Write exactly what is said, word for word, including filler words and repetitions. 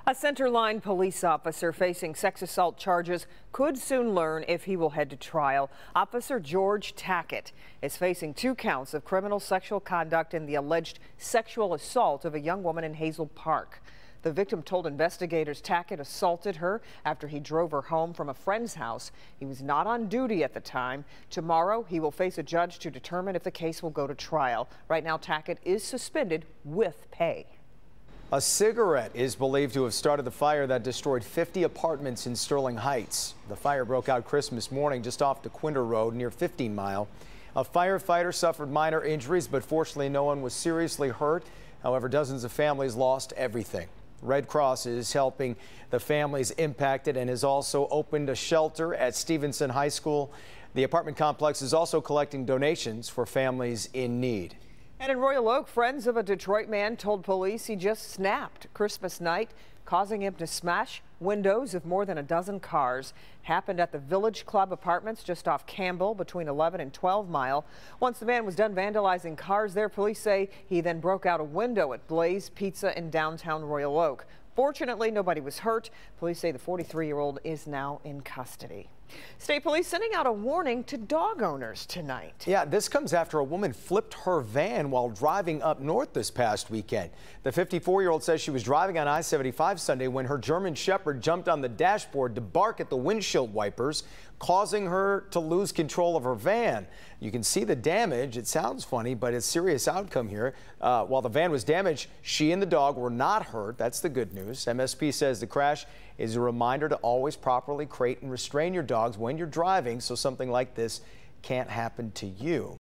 A Centerline police officer facing sex assault charges could soon learn if he will head to trial. Officer George Tackett is facing two counts of criminal sexual conduct in the alleged sexual assault of a young woman in Hazel Park. The victim told investigators Tackett assaulted her after he drove her home from a friend's house. He was not on duty at the time. Tomorrow, he will face a judge to determine if the case will go to trial. Right now, Tackett is suspended with pay. A cigarette is believed to have started the fire that destroyed fifty apartments in Sterling Heights. The fire broke out Christmas morning just off DeQuinder Road near fifteen mile. A firefighter suffered minor injuries, but fortunately no one was seriously hurt. However, dozens of families lost everything. Red Cross is helping the families impacted and has also opened a shelter at Stevenson High School. The apartment complex is also collecting donations for families in need. And in Royal Oak, friends of a Detroit man told police he just snapped Christmas night, causing him to smash windows of more than a dozen cars. Happened at the Village Club Apartments just off Campbell between eleven and twelve mile. Once the man was done vandalizing cars there, police say he then broke out a window at Blaze Pizza in downtown Royal Oak. Fortunately, nobody was hurt. Police say the forty-three-year-old is now in custody. State police sending out a warning to dog owners tonight. Yeah, this comes after a woman flipped her van while driving up north this past weekend. The fifty-four-year-old says she was driving on I seventy-five Sunday when her German Shepherd jumped on the dashboard to bark at the windshield wipers, causing her to lose control of her van. You can see the damage. It sounds funny, but it's serious outcome here. Uh, while the van was damaged, she and the dog were not hurt. That's the good news. M S P says the crash is a reminder to always properly crate and restrain your dogs when you're driving so something like this can't happen to you.